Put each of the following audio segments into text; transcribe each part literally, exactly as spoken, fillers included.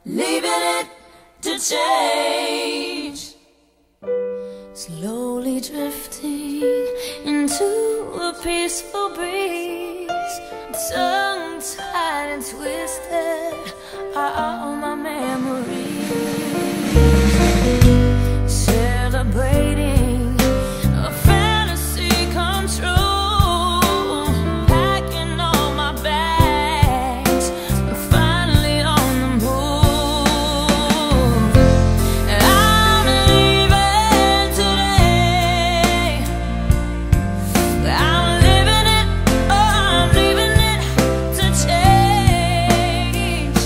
leaving it to change. Slowly drifting into a peaceful breeze, tongue-tied and twisted are all my memories. Celebrating a fantasy come true, packing all my bags, finally on the move. I'm leaving today. I'm living it, oh, I'm leaving it to change.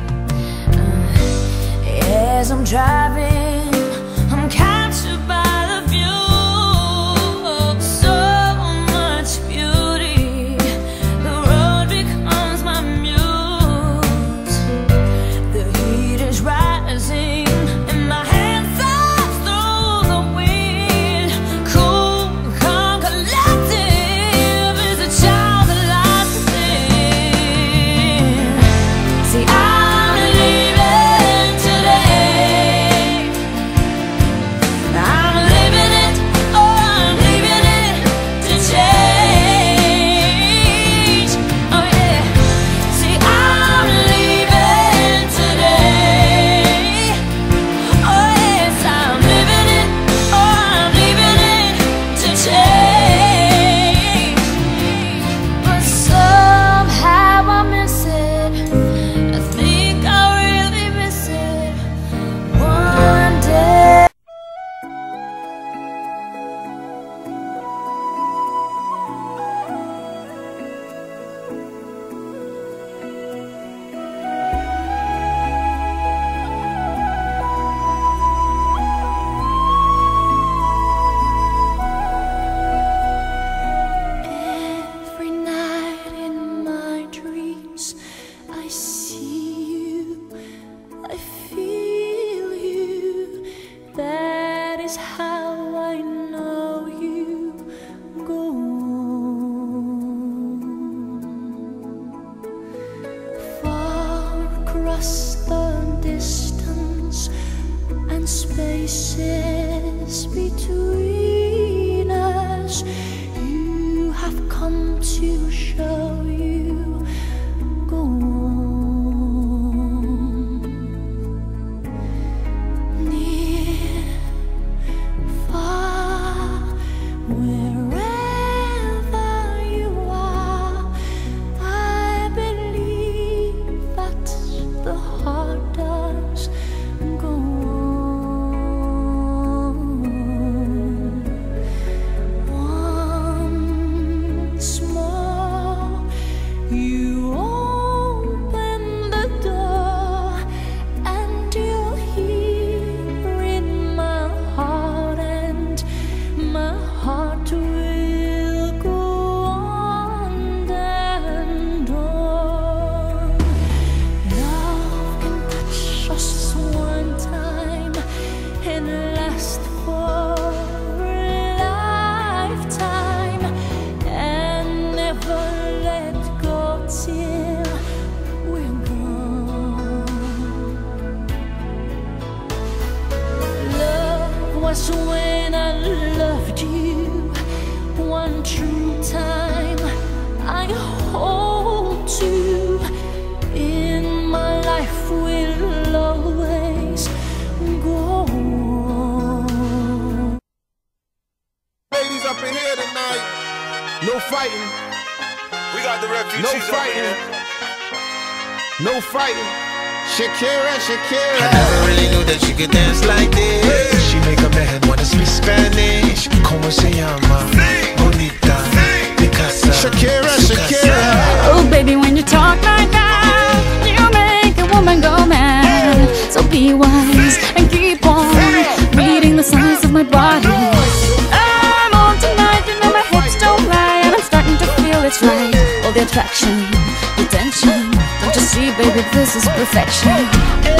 Uh, as I'm driving, I'm captured by the view, so much beauty. The road becomes my muse. The heat is rising and my hands off through the wind. Cool, calm, collective is a child that lies within. See, I'm leaving today. I'm living it, oh, I'm leaving it to change. Oh yeah, see, I'm leaving today. Oh yes, I'm living it, oh, I'm leaving it to change. But somehow I miss it. I think I really miss it. One day. Every night in my dreams, I see you, I feel you. That is how I know you go far across the distance and spaces between us. You have come to show you go near, far, wherever you are. I believe that the heart does go once more. You open the door and you're here in my heart, and my heart will go on and on. Love can touch us one time and last for a lifetime, and never let go till we're gone. Love was when I loved you one true time. I hold you in my life, will always go on. Ladies up in here tonight. No fighting, We got the refugees no up in fighting, here. no fighting. Shakira, Shakira. I never really knew that she could dance like this. She make a man wanna speak Spanish. Como se llama? Bonita, Picasa, Shakira, su Shakira. casa. Oh baby, when you talk like that, you make a woman go mad. So be wise and keep on reading the signs of my body. I'm on tonight, you know my hips don't lie, and I'm starting to feel it's right. All the attraction, the tension, don't you see baby, this is perfection.